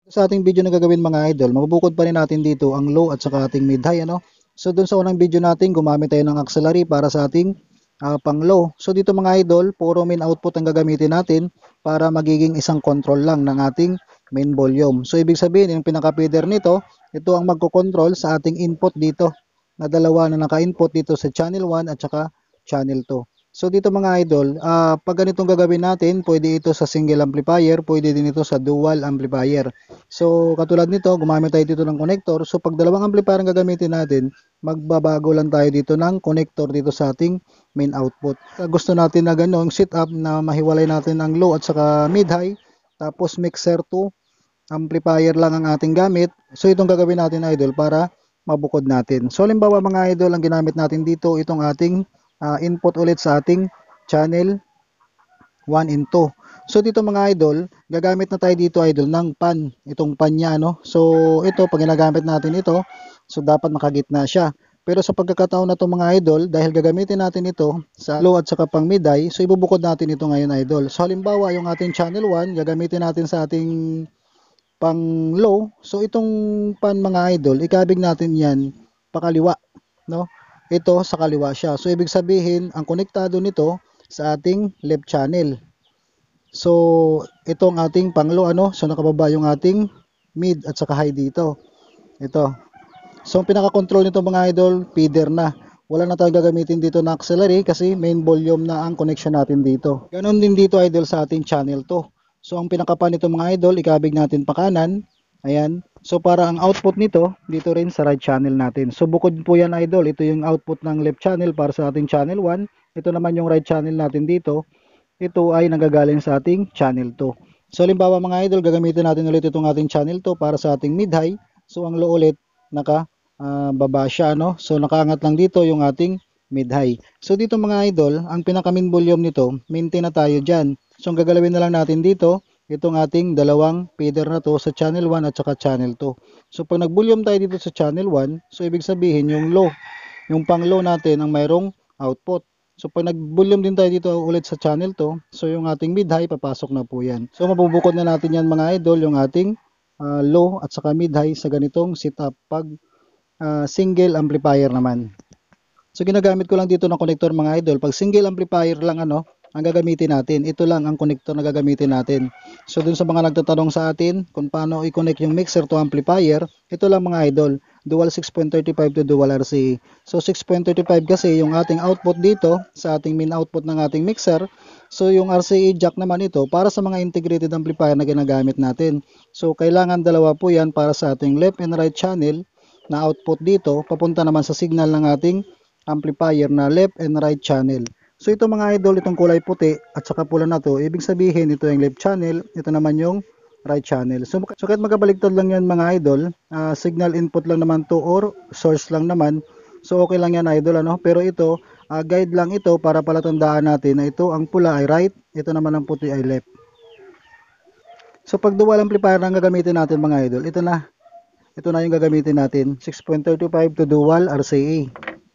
Sa ating video na gagawin mga idol, mabubukod pa rin natin dito ang low at saka ating mid high ano. So dun sa unang video natin, gumamit tayo ng auxiliary para sa ating pang low. So dito mga idol, puro main output ang gagamitin natin para magiging isang control lang ng ating main volume. So ibig sabihin, yung pinaka feeder nito, ito ang magko-control sa ating input dito na dalawa na naka-input dito sa channel 1 at saka channel 2. So dito mga idol, pag ganitong gagawin natin, pwede ito sa single amplifier, pwede din ito sa dual amplifier. So katulad nito, gumamit tayo dito ng connector. So pag dalawang amplifier ang gagamitin natin, magbabago lang tayo dito ng connector dito sa ating main output. Gusto natin na ganong setup na mahiwalay natin ang low at saka mid-high, tapos mixer to amplifier lang ang ating gamit. So itong gagawin natin idol para mabukod natin. So halimbawa mga idol, ang ginamit natin dito itong ating input ulit sa ating channel 1 and 2. So dito mga idol, gagamit na tayo dito idol ng pan, itong pan niya no. So ito pag ginagamit natin ito, so dapat nakagitna siya. Pero sa pagkakataon na to mga idol, dahil gagamitin natin ito sa low at saka pang mid high, so ibubukod natin ito ngayon idol. So halimbawa yung ating channel 1, gagamitin natin sa ating pang low. So itong pan mga idol, ikabig natin yan pakaliwa no. Ito sa kaliwa siya. So ibig sabihin, ang konektado nito sa ating left channel. So ito ang ating panglo ano. So nakababa yung ating mid at saka high dito. Ito. So ang pinaka-control nito mga idol, feeder na. Wala na tayong gagamitin dito na auxiliary kasi main volume na ang connection natin dito. Ganon din dito idol sa ating channel 2. So ang pinaka-pan nito mga idol, ikabig natin pa kanan. Ayan. So para ang output nito, dito rin sa right channel natin. So bukod po yan idol, ito yung output ng left channel para sa ating channel 1. Ito naman yung right channel natin dito. Ito ay nanggagaling sa ating channel 2. So halimbawa mga idol, gagamitin natin ulit itong ating channel 2 para sa ating mid-high. So ang low ulit, baba siya no. So nakaangat lang dito yung ating mid-high. So dito mga idol, ang pinaka-min volume nito, maintain na tayo dyan. So ang gagalawin na lang natin dito, itong ating dalawang feeder na to sa channel 1 at saka channel 2. So pag nag-volume tayo dito sa channel 1, so ibig sabihin yung low, yung pang low natin ang mayroong output. So pag nag-volume din tayo dito ulit sa channel 2, so yung ating mid-high papasok na po yan. So mabubukod na natin yan mga idol, yung ating low at saka mid-high sa ganitong setup pag single amplifier naman. So ginagamit ko lang dito ng connector mga idol. Pag single amplifier lang ano, ang gagamitin natin. Ito lang ang connector na gagamitin natin. So dun sa mga nagtatanong sa atin kung paano i-connect yung mixer to amplifier, ito lang mga idol. Dual 6.35 to dual RCA. So 6.35 kasi yung ating output dito sa ating main output ng ating mixer. So yung RCA jack naman ito para sa mga integrated amplifier na ginagamit natin. So kailangan dalawa po yan para sa ating left and right channel na output dito papunta naman sa signal ng ating amplifier na left and right channel. So ito mga idol, itong kulay puti at saka pula na to, ibig sabihin ito yung left channel, ito naman yung right channel. So kahit magkabaligtad lang yan mga idol, signal input lang naman to or source lang naman. So okay lang yan idol ano, pero ito guide lang ito para palatandaan natin na ito ang pula ay right, ito naman ang puti ay left. So pag dual amplifier ang gagamitin natin mga idol, ito na. Ito na yung gagamitin natin, 6.35 to dual RCA.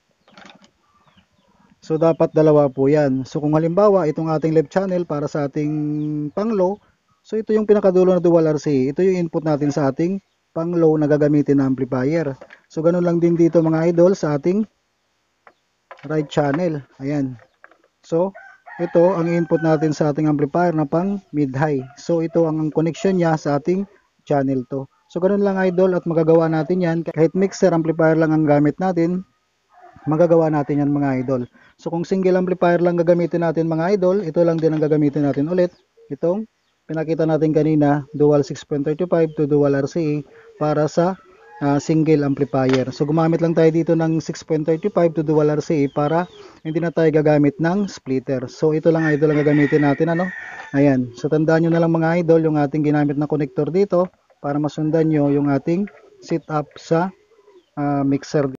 So dapat dalawa po yan. So kung halimbawa itong ating left channel para sa ating pang low, so ito yung pinakadulo na dual RCA. Ito yung input natin sa ating pang low na gagamitin na amplifier. So ganun lang din dito mga idol sa ating right channel. Ayan. So ito ang input natin sa ating amplifier na pang mid high. So ito ang connection niya sa ating channel to. So ganun lang idol at magagawa natin yan. Kahit mixer amplifier lang ang gamit natin, magagawa natin yan mga idol. So kung single amplifier lang gagamitin natin mga idol, ito lang din ang gagamitin natin ulit. Itong pinakita natin kanina, dual 6.35 to dual RCA para sa single amplifier. So gumamit lang tayo dito ng 6.35 to dual RCA para hindi na tayo gagamit ng splitter. So ito lang idol ang gagamitin natin ano. Ayan. So tandaan nyo na lang mga idol yung ating ginamit na connector dito para masundan nyo yung ating setup sa mixer.